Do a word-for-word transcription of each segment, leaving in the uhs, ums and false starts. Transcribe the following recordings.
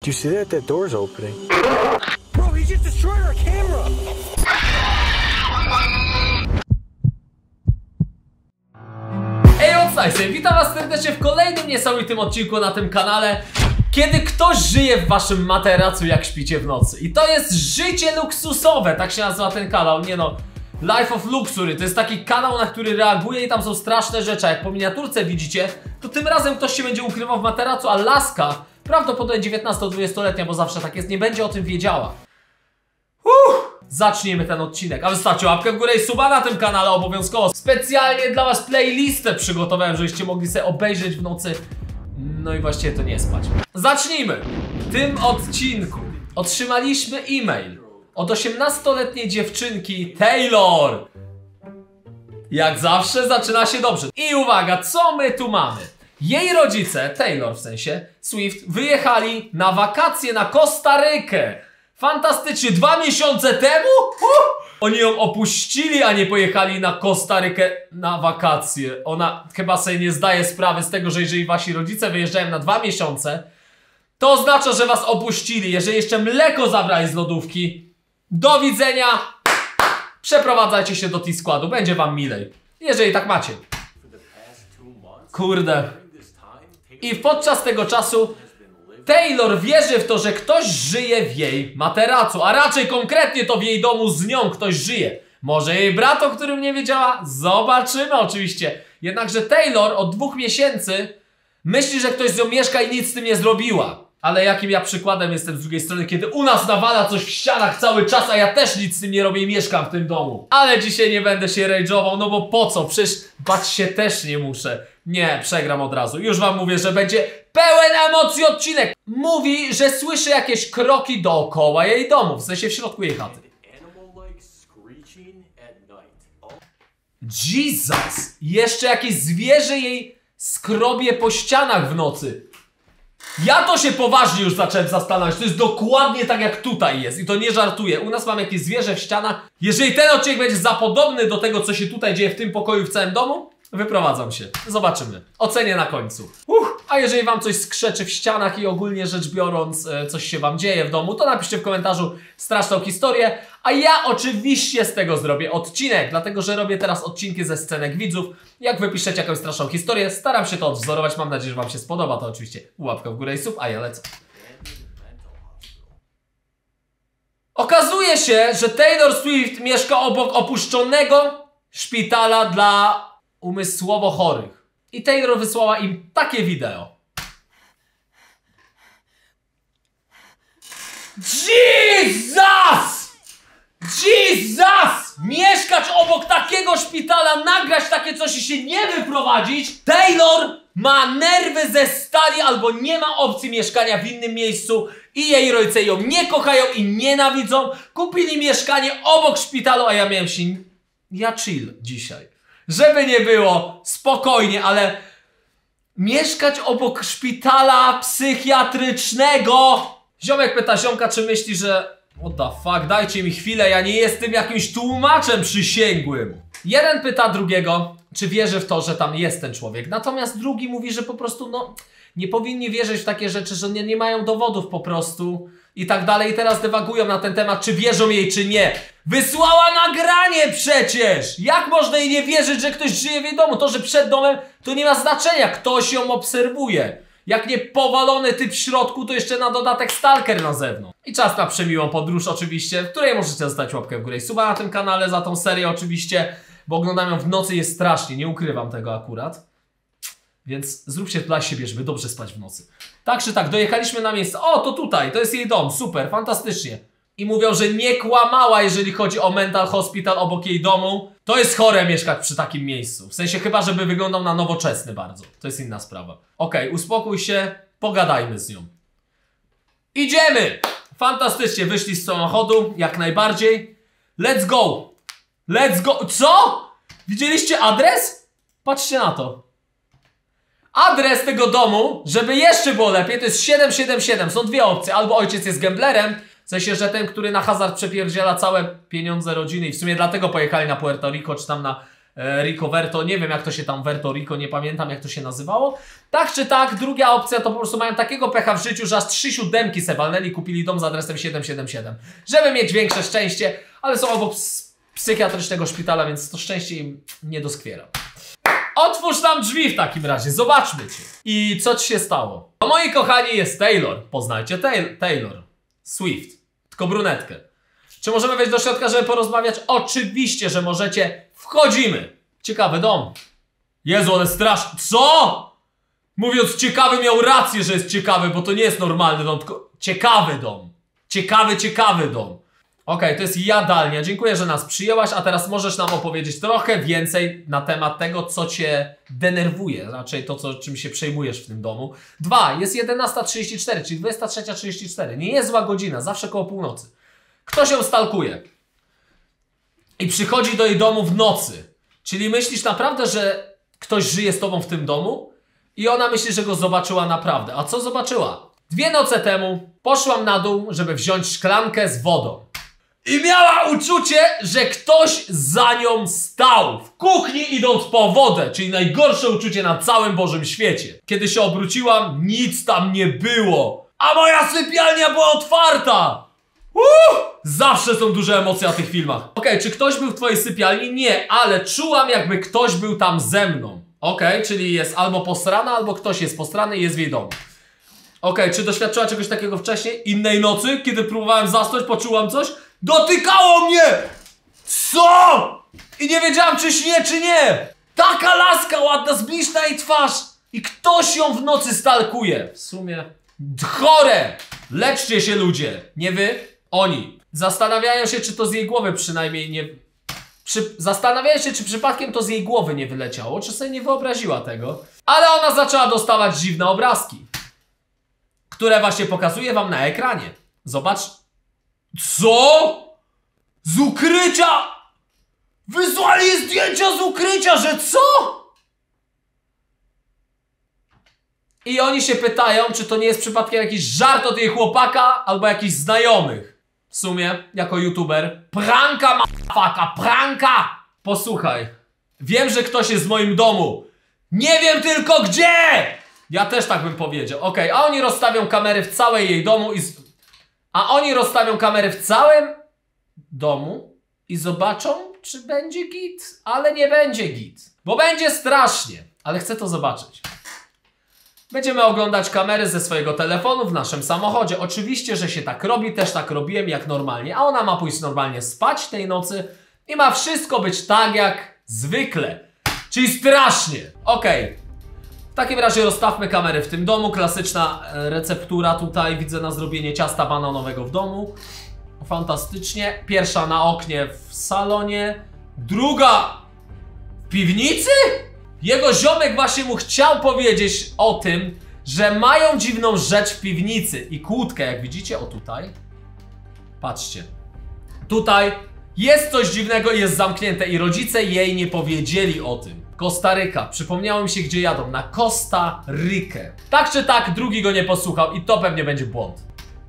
you see that? That door's opening. Bro, he just destroyed our camera! Ej, Odsajsy, witam was serdecznie w kolejnym niesamowitym odcinku na tym kanale. Kiedy ktoś żyje w waszym materacu, jak śpicie w nocy. I to jest życie luksusowe, tak się nazywa ten kanał, nie no. Life of Luxury, to jest taki kanał, na który reaguje i tam są straszne rzeczy. Jak po miniaturce widzicie, to tym razem ktoś się będzie ukrywał w materacu, a laska, prawdopodobnie dziewiętnasto-dwudziestoletnia, bo zawsze tak jest, nie będzie o tym wiedziała. Uff, zaczniemy ten odcinek, a wystawcie łapkę w górę i suba na tym kanale obowiązkowo. Specjalnie dla was playlistę przygotowałem, żebyście mogli sobie obejrzeć w nocy. No i właściwie to nie spać. Zacznijmy. W tym odcinku otrzymaliśmy e-mail od osiemnastoletniej dziewczynki Taylor. Jak zawsze zaczyna się dobrze. I uwaga, co my tu mamy? Jej rodzice, Taylor w sensie, Swift, wyjechali na wakacje na Kostarykę. Fantastycznie, dwa miesiące temu? Uh! Oni ją opuścili, a nie pojechali na Kostarykę na wakacje. Ona chyba sobie nie zdaje sprawy z tego, że jeżeli wasi rodzice wyjeżdżają na dwa miesiące, to oznacza, że was opuścili. Jeżeli jeszcze mleko zabrali z lodówki, do widzenia. Przeprowadzajcie się do T-Składu, będzie wam milej. Jeżeli tak macie. Kurde. I podczas tego czasu Taylor wierzy w to, że ktoś żyje w jej materacu, a raczej konkretnie to w jej domu z nią ktoś żyje. Może jej brat, o którym nie wiedziała? Zobaczymy oczywiście. Jednakże Taylor od dwóch miesięcy myśli, że ktoś z nią mieszka i nic z tym nie zrobiła. Ale jakim ja przykładem jestem z drugiej strony, kiedy u nas nawala coś w ścianach cały czas, a ja też nic z tym nie robię i mieszkam w tym domu. Ale dzisiaj nie będę się rage'ował, no bo po co? Przecież bać się też nie muszę. Nie, przegram od razu. Już wam mówię, że będzie pełen emocji odcinek. Mówi, że słyszy jakieś kroki dookoła jej domu, w sensie w środku jej chaty. Jesus! Jeszcze jakieś zwierzę jej skrobie po ścianach w nocy. Ja to się poważnie już zacząłem zastanawiać. To jest dokładnie tak jak tutaj jest. I to nie żartuję. U nas mam jakieś zwierzę w ścianach. Jeżeli ten odcinek będzie za podobny do tego, co się tutaj dzieje w tym pokoju w całym domu, wyprowadzam się. Zobaczymy. Ocenię na końcu. Uff. A jeżeli wam coś skrzeczy w ścianach i ogólnie rzecz biorąc coś się wam dzieje w domu, to napiszcie w komentarzu straszną historię. A ja oczywiście z tego zrobię odcinek, dlatego że robię teraz odcinki ze scenek widzów. Jak wy piszecie jakąś straszną historię, staram się to odwzorować. Mam nadzieję, że wam się spodoba. To oczywiście łapka w górę i sub, a ja lecę. Okazuje się, że Taylor Swift mieszka obok opuszczonego szpitala dla umysłowo chorych. I Taylor wysłała im takie wideo. Jesus! Jesus! Mieszkać obok takiego szpitala, nagrać takie coś i się nie wyprowadzić? Taylor ma nerwy ze stali albo nie ma opcji mieszkania w innym miejscu i jej rodzice ją nie kochają i nienawidzą. Kupili mieszkanie obok szpitalu, a ja miałem się... Ja chill dzisiaj. Żeby nie było, spokojnie, ale mieszkać obok szpitala psychiatrycznego. Ziomek pyta ziomka, czy myśli, że what the fuck, dajcie mi chwilę, ja nie jestem jakimś tłumaczem przysięgłym. Jeden pyta drugiego, czy wierzy w to, że tam jest ten człowiek. Natomiast drugi mówi, że po prostu no nie powinni wierzyć w takie rzeczy, że nie, nie mają dowodów po prostu i tak dalej. I teraz dywagują na ten temat, czy wierzą jej, czy nie. Wysłała nagranie przecież! Jak można jej nie wierzyć, że ktoś żyje w jej domu? To, że przed domem, to nie ma znaczenia. Ktoś ją obserwuje. Jak nie powalony typ w środku, to jeszcze na dodatek stalker na zewnątrz. I czas na przemiłą podróż oczywiście, w której możecie zostawić łapkę w górę i suba na tym kanale za tą serię oczywiście, bo oglądam ją w nocy, jest strasznie, nie ukrywam tego akurat. Więc zróbcie dla siebie, żeby dobrze spać w nocy. Tak czy tak, dojechaliśmy na miejsce. O, to tutaj, to jest jej dom, super, fantastycznie. I mówią, że nie kłamała, jeżeli chodzi o mental hospital obok jej domu. To jest chore mieszkać przy takim miejscu. W sensie chyba, żeby wyglądał na nowoczesny bardzo. To jest inna sprawa. Okej, uspokój się, pogadajmy z nią. Idziemy! Fantastycznie, wyszli z samochodu, jak najbardziej. Let's go! Let's go! Co? Widzieliście adres? Patrzcie na to. Adres tego domu, żeby jeszcze było lepiej, to jest siedem siedem siedem. Są dwie opcje. Albo ojciec jest gamblerem, w sensie, że ten, który na hazard przepierdziela całe pieniądze rodziny i w sumie dlatego pojechali na Puerto Rico, czy tam na Rico Verto, nie wiem jak to się tam Verto Rico, nie pamiętam jak to się nazywało. Tak czy tak, druga opcja to po prostu mają takiego pecha w życiu, że aż trzy siódemki se walnęli, kupili dom z adresem siedem siedem siedem, żeby mieć większe szczęście, ale są obok psychiatrycznego szpitala, więc to szczęście im nie doskwiera. Otwórz nam drzwi w takim razie, zobaczmy cię. I co ci się stało? No moi kochani, jest Taylor, poznajcie Taylor, Taylor Swift, tylko brunetkę. Czy możemy wejść do środka, żeby porozmawiać? Oczywiście, że możecie. Wchodzimy. Ciekawy dom. Jezu, ale straszny. Co? Mówiąc ciekawy, miał rację, że jest ciekawy, bo to nie jest normalny dom, tylko ciekawy dom. Ciekawy, ciekawy dom. Okej, okay, to jest jadalnia. Dziękuję, że nas przyjęłaś, a teraz możesz nam opowiedzieć trochę więcej na temat tego, co cię denerwuje. Raczej to, co, czym się przejmujesz w tym domu. Dwa, jest jedenasta trzydzieści cztery, czyli dwudziesta trzecia trzydzieści cztery. Nie jest zła godzina, zawsze koło północy. Ktoś ją stalkuje i przychodzi do jej domu w nocy. Czyli myślisz naprawdę, że ktoś żyje z tobą w tym domu? I ona myśli, że go zobaczyła naprawdę. A co zobaczyła? Dwie noce temu poszłam na dół, żeby wziąć szklankę z wodą. I miała uczucie, że ktoś za nią stał. W kuchni idąc po wodę. Czyli najgorsze uczucie na całym Bożym świecie. Kiedy się obróciłam, nic tam nie było. A moja sypialnia była otwarta. Uuu! Zawsze są duże emocje na tych filmach. Okej, okay, czy ktoś był w twojej sypialni? Nie, ale czułam jakby ktoś był tam ze mną. Okej, okay, czyli jest albo posrana, albo ktoś jest postrany i jest w jej domu. Okej, okay, czy doświadczyła czegoś takiego wcześniej? Innej nocy, kiedy próbowałem zasnąć, poczułam coś? Dotykało mnie! Co? I nie wiedziałam, czy śnie, czy nie. Taka laska ładna, zbliż na jej twarz. I ktoś ją w nocy stalkuje. W sumie chore! Leczcie się ludzie, nie wy, oni. Zastanawiają się, czy to z jej głowy przynajmniej nie... Przy... Zastanawiają się, czy przypadkiem to z jej głowy nie wyleciało, czy sobie nie wyobraziła tego. Ale ona zaczęła dostawać dziwne obrazki, które właśnie pokazuję wam na ekranie. Zobacz. Co? Z ukrycia? Wysłali zdjęcia z ukrycia, że co? I oni się pytają, czy to nie jest przypadkiem jakiś żart od jej chłopaka albo jakichś znajomych. W sumie, jako youtuber. Pranka, motherfucka, pranka! Posłuchaj. Wiem, że ktoś jest w moim domu. Nie wiem tylko gdzie! Ja też tak bym powiedział. Okej, okay, a oni rozstawią kamery w całej jej domu i... Z... A oni rozstawią kamery w całym domu i zobaczą, czy będzie git. Ale nie będzie git. Bo będzie strasznie. Ale chcę to zobaczyć. Będziemy oglądać kamery ze swojego telefonu w naszym samochodzie. Oczywiście, że się tak robi, też tak robiłem jak normalnie. A ona ma pójść normalnie spać tej nocy i ma wszystko być tak jak zwykle. Czyli strasznie. Okej. Okay. W takim razie rozstawmy kamery w tym domu. Klasyczna receptura tutaj. Widzę na zrobienie ciasta bananowego w domu. Fantastycznie. Pierwsza na oknie w salonie. Druga w piwnicy? Jego ziomek właśnie mu chciał powiedzieć o tym, że mają dziwną rzecz w piwnicy i kłódkę, jak widzicie, o tutaj. Patrzcie. Tutaj jest coś dziwnego i jest zamknięte i rodzice jej nie powiedzieli o tym. Kostaryka. Przypomniało mi się, gdzie jadą. Na Kostarykę. Tak czy tak, drugi go nie posłuchał i to pewnie będzie błąd.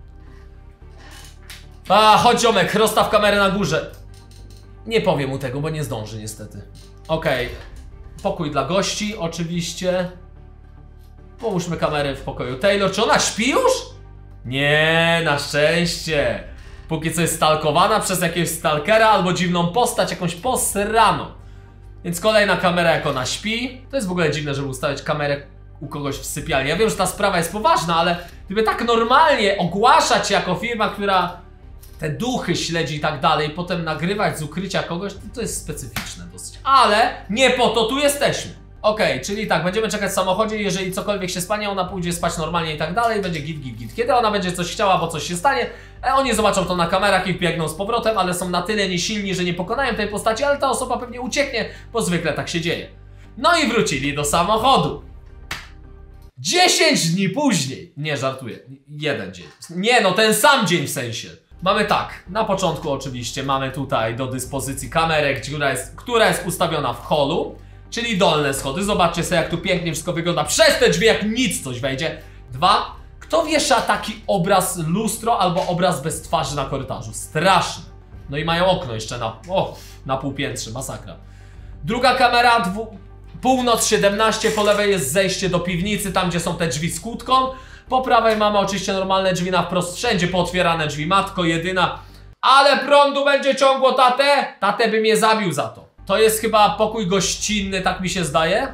A, chodź ziomek, rozstaw kamerę na górze. Nie powiem mu tego, bo nie zdąży niestety. Okej. Okay. Pokój dla gości, oczywiście. Połóżmy kamerę w pokoju Taylor. Czy ona śpi już? Nie, na szczęście. Póki co jest stalkowana przez jakiegoś stalkera albo dziwną postać, jakąś posraną. Więc kolejna kamera, jak ona śpi. To jest w ogóle dziwne, żeby ustawiać kamerę u kogoś w sypialni. Ja wiem, że ta sprawa jest poważna, ale gdyby tak normalnie ogłaszać się jako firma, która te duchy śledzi i tak dalej, potem nagrywać z ukrycia kogoś, to, to jest specyficzne dosyć. Ale nie po to tu jesteśmy. Okej, okay, czyli tak, będziemy czekać w samochodzie, jeżeli cokolwiek się stanie, ona pójdzie spać normalnie i tak dalej, będzie git, git, git. Kiedy ona będzie coś chciała, bo coś się stanie, oni zobaczą to na kamerach i biegną z powrotem, ale są na tyle niesilni, że nie pokonają tej postaci, ale ta osoba pewnie ucieknie, bo zwykle tak się dzieje. No i wrócili do samochodu. dziesięć dni później. Nie, żartuję. Jeden dzień. Nie, no ten sam dzień w sensie. Mamy tak, na początku oczywiście mamy tutaj do dyspozycji kamerę, która jest, która jest ustawiona w holu, czyli dolne schody. Zobaczcie sobie, jak tu pięknie wszystko wygląda. Przez te drzwi jak nic coś wejdzie. Dwa, kto wiesza taki obraz lustro albo obraz bez twarzy na korytarzu? Straszne. No i mają okno jeszcze na, o, na półpiętrze, masakra. Druga kamera, dwu... północ siedemnaście, po lewej jest zejście do piwnicy, tam gdzie są te drzwi z kłódką. Po prawej mamy oczywiście normalne drzwi na wprost, wszędzie pootwierane drzwi, matko jedyna. Ale prądu będzie ciągło tatę, tatę by mnie zabił za to. To jest chyba pokój gościnny, tak mi się zdaje.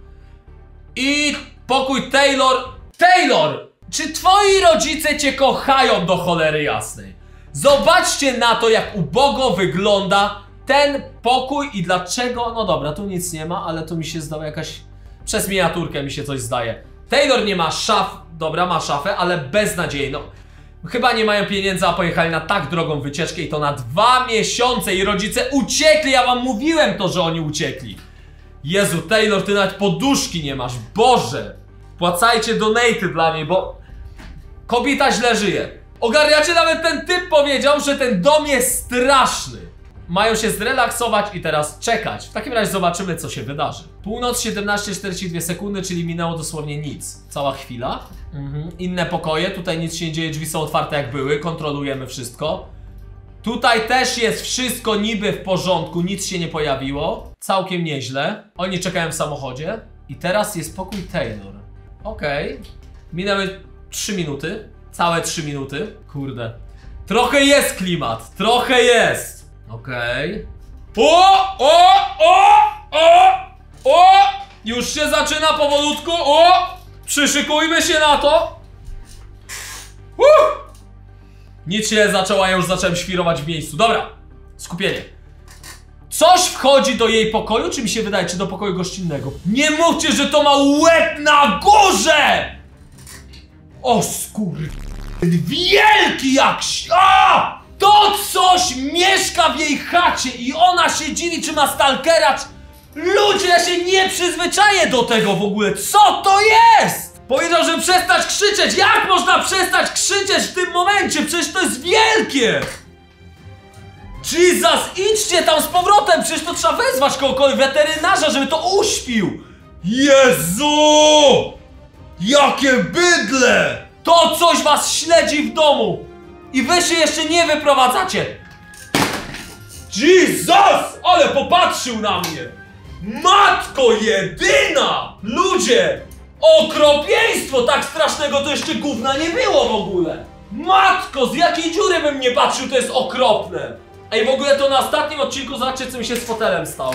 I pokój Taylor. Taylor! Czy twoi rodzice cię kochają do cholery jasnej? Zobaczcie na to, jak ubogo wygląda ten pokój i dlaczego... No dobra, tu nic nie ma, ale tu mi się zdała jakaś... Przez miniaturkę mi się coś zdaje. Taylor nie ma szaf... Dobra, ma szafę, ale beznadziejną. Chyba nie mają pieniędzy, a pojechali na tak drogą wycieczkę i to na dwa miesiące i rodzice uciekli. Ja wam mówiłem to, że oni uciekli. Jezu, Taylor, ty nawet poduszki nie masz. Boże! Płacajcie donaty dla niej, bo... Kobieta źle żyje. Ogarniacie, nawet ten typ powiedział, że ten dom jest straszny. Mają się zrelaksować i teraz czekać. W takim razie zobaczymy, co się wydarzy. Północ siedemnaście czterdzieści dwie sekundy, czyli minęło dosłownie nic. Cała chwila. Mhm. Inne pokoje, tutaj nic się nie dzieje, drzwi są otwarte jak były, kontrolujemy wszystko. Tutaj też jest wszystko niby w porządku, nic się nie pojawiło. Całkiem nieźle. Oni czekają w samochodzie. I teraz jest pokój Taylor. Okej. Okay. Minęły trzy minuty. Całe trzy minuty. Kurde. Trochę jest klimat. Trochę jest. Okej. Okay. O! O! O! O! O! Już się zaczyna powolutku. O! Przyszykujmy się na to. Uh! Nic się zaczęło, ja już zacząłem świrować w miejscu. Dobra. Skupienie. Coś wchodzi do jej pokoju, czy mi się wydaje, czy do pokoju gościnnego? Nie mówcie, że to ma łeb na górze! O skur... Wielki jak... A! To coś mieszka w jej chacie i ona się dziwi, czy ma stalkera, czy... Ludzie, ja się nie przyzwyczaję do tego w ogóle. Co to jest? Powiedział, żeby przestać krzyczeć. Jak można przestać krzyczeć w tym momencie? Przecież to jest wielkie. Jesus, idźcie tam z powrotem. Przecież to trzeba wezwać kogokolwiek, weterynarza, żeby to uśpił. Jezu! Jakie bydle! To coś was śledzi w domu. I wy się jeszcze nie wyprowadzacie. Jesus! Ale popatrzył na mnie. Matko jedyna! Ludzie! Okropieństwo! Tak strasznego to jeszcze gówna nie było w ogóle! Matko! Z jakiej dziury bym nie patrzył, to jest okropne! Ej, w ogóle to na ostatnim odcinku zobaczcie, co mi się z fotelem stało.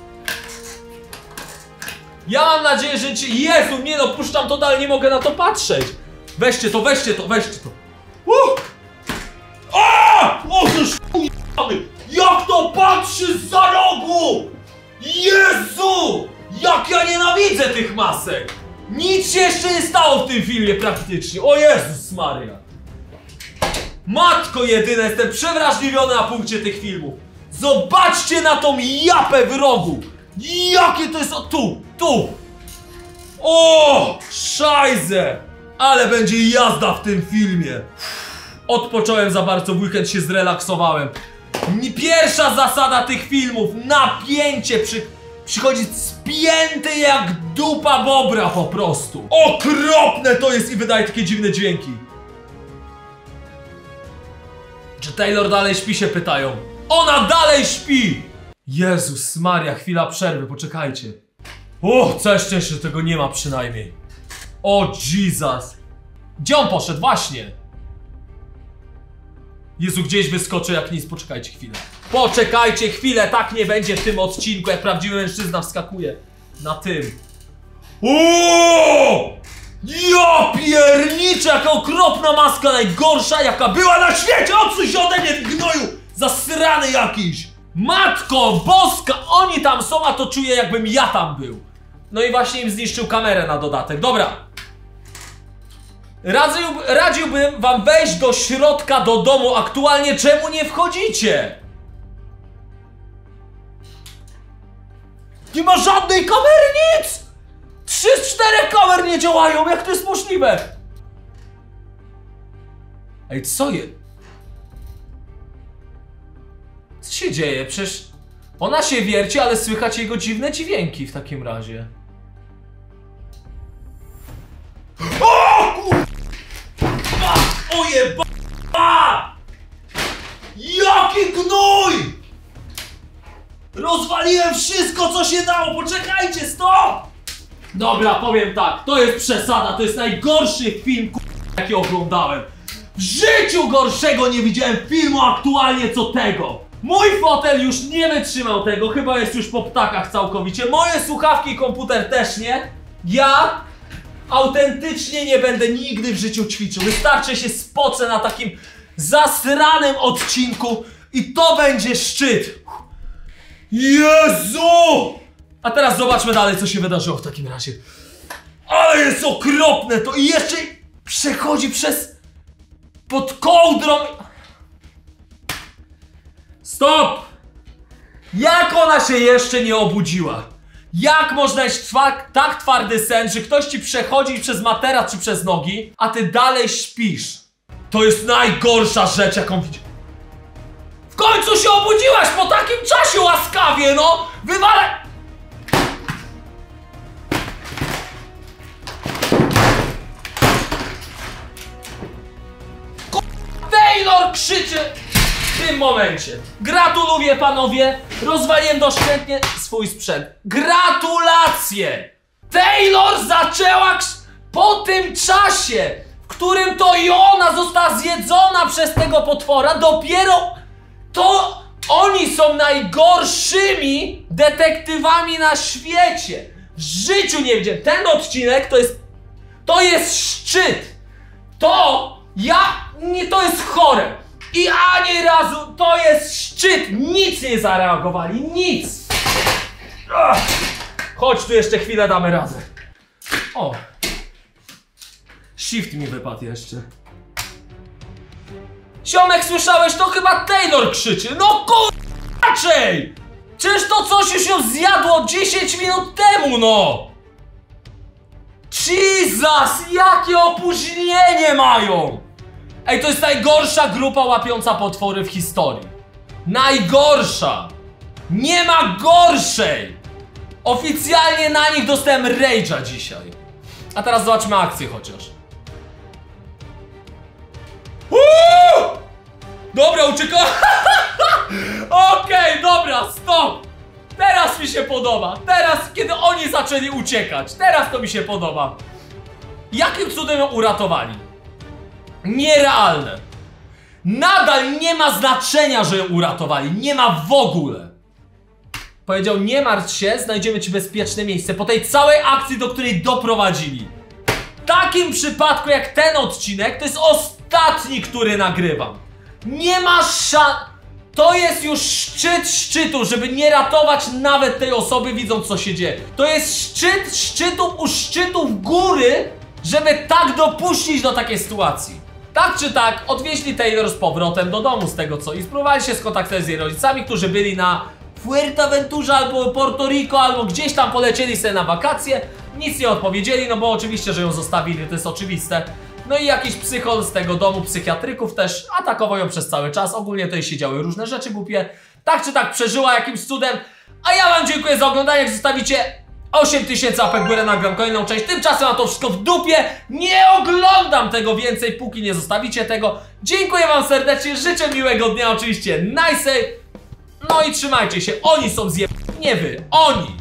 Ja mam nadzieję, że ci... Jezu, nie no, puszczam to dalej, nie mogę na to patrzeć! Weźcie to, weźcie to, weźcie to! Uh! A! O, to jak to patrzy zza rogu! Jezu! Jak ja nienawidzę tych masek! Nic się jeszcze nie stało w tym filmie praktycznie. O Jezus Maria! Matko jedyna, jestem przewrażliwiony na punkcie tych filmów. Zobaczcie na tą japę w rogu! Jakie to jest... O, tu! Tu! O! Szajze! Ale będzie jazda w tym filmie. Odpocząłem za bardzo, w weekend się zrelaksowałem. Pierwsza zasada tych filmów. Napięcie przy... Przychodzi spięty jak dupa bobra po prostu. Okropne to jest i wydaje takie dziwne dźwięki. Czy Taylor dalej śpi, się pytają. Ona dalej śpi! Jezus Maria, chwila przerwy, poczekajcie. O, całe szczęście, że tego nie ma przynajmniej. O Jesus. Gdzie on poszedł? Właśnie. Jezu, gdzieś wyskoczy jak nic, poczekajcie chwilę. Poczekajcie chwilę, tak nie będzie w tym odcinku, jak prawdziwy mężczyzna wskakuje na tym. Uuuu! Ja pierniczę, jaka okropna maska, najgorsza jaka była na świecie! Odsuń się ode mnie, gnoju! Zasrany jakiś! Matko boska, oni tam są, a to czuję, jakbym ja tam był. No i właśnie im zniszczył kamerę na dodatek. Dobra. Radził, radziłbym wam wejść do środka, do domu aktualnie. Czemu nie wchodzicie? Nie ma żadnej kamery, nic! Trzy z czterech kamer nie działają, jak to jest możliwe? Ej, co jest? Co się dzieje? Przecież ona się wierci, ale słychać jego dziwne dźwięki w takim razie. O! Kurwa! Ojeba! Jaki gnój! Rozwaliłem wszystko, co się dało! Poczekajcie, stop! Dobra, powiem tak, to jest przesada, to jest najgorszy film, jaki oglądałem. W życiu gorszego nie widziałem filmu aktualnie co tego. Mój fotel już nie wytrzymał tego, chyba jest już po ptakach całkowicie. Moje słuchawki i komputer też nie. Ja autentycznie nie będę nigdy w życiu ćwiczył. Wystarczy się spocę na takim zasranym odcinku i to będzie szczyt. Jezu! A teraz zobaczmy dalej, co się wydarzyło w takim razie. Ale jest okropne to i jeszcze przechodzi przez... pod kołdrą. Stop! Jak ona się jeszcze nie obudziła? Jak można mieć tak twardy sen, że ktoś ci przechodzi przez materac czy przez nogi, a ty dalej śpisz? To jest najgorsza rzecz, jaką widzę. W końcu się obudziłaś po takim czasie łaskawie, no! Wywalaj! Taylor krzyczy w tym momencie. Gratuluję, panowie, rozwaliłem doszczętnie swój sprzęt. Gratulacje! Taylor zaczęła po tym czasie, w którym to i ona została zjedzona przez tego potwora, dopiero to oni są najgorszymi detektywami na świecie. W życiu nie widziałem. Ten odcinek to jest to jest szczyt. To ja nie, to jest chore. I ani razu to jest szczyt. Nic nie zareagowali, nic. Ach. Chodź tu jeszcze chwilę, damy radę. O. Shift mi wypadł jeszcze. Siomek, słyszałeś? To chyba Taylor krzyczy. No kur... raczej! Przecież to coś już ją zjadło dziesięć minut temu, no! Jesus! Jakie opóźnienie mają! Ej, to jest najgorsza grupa łapiąca potwory w historii. Najgorsza! Nie ma gorszej! Oficjalnie na nich dostałem rage'a dzisiaj. A teraz zobaczmy akcję chociaż. Uuu! Dobra, uciekał. Okej, okay, dobra, stop. Teraz mi się podoba. Teraz, kiedy oni zaczęli uciekać. Teraz to mi się podoba. Jakim cudem ją uratowali? Nierealne. Nadal nie ma znaczenia, że ją uratowali. Nie ma w ogóle. Powiedział, nie martw się, znajdziemy ci bezpieczne miejsce. Po tej całej akcji, do której doprowadzili. W takim przypadku jak ten odcinek, to jest ostatni, który nagrywam. Nie ma szans. To jest już szczyt szczytu, żeby nie ratować nawet tej osoby, widząc co się dzieje. To jest szczyt szczytów u szczytów góry, żeby tak dopuścić do takiej sytuacji. Tak czy tak, odwieźli Taylor z powrotem do domu z tego co i spróbowali się skontaktować z jej rodzicami, którzy byli na Fuerteventurze albo Porto Rico, albo gdzieś tam polecieli sobie na wakacje. Nic nie odpowiedzieli, no bo oczywiście, że ją zostawili, to jest oczywiste. No i jakiś psychol z tego domu, psychiatryków też atakował ją przez cały czas. Ogólnie tutaj się działy różne rzeczy głupie. Tak czy tak przeżyła jakimś cudem. A ja wam dziękuję za oglądanie. Jak zostawicie osiem tysięcy łapek w górę, nagram kolejną część. Tymczasem mam to wszystko w dupie. Nie oglądam tego więcej, póki nie zostawicie tego. Dziękuję wam serdecznie, życzę miłego dnia oczywiście. Nice. No i trzymajcie się. Oni są zje... nie wy, oni.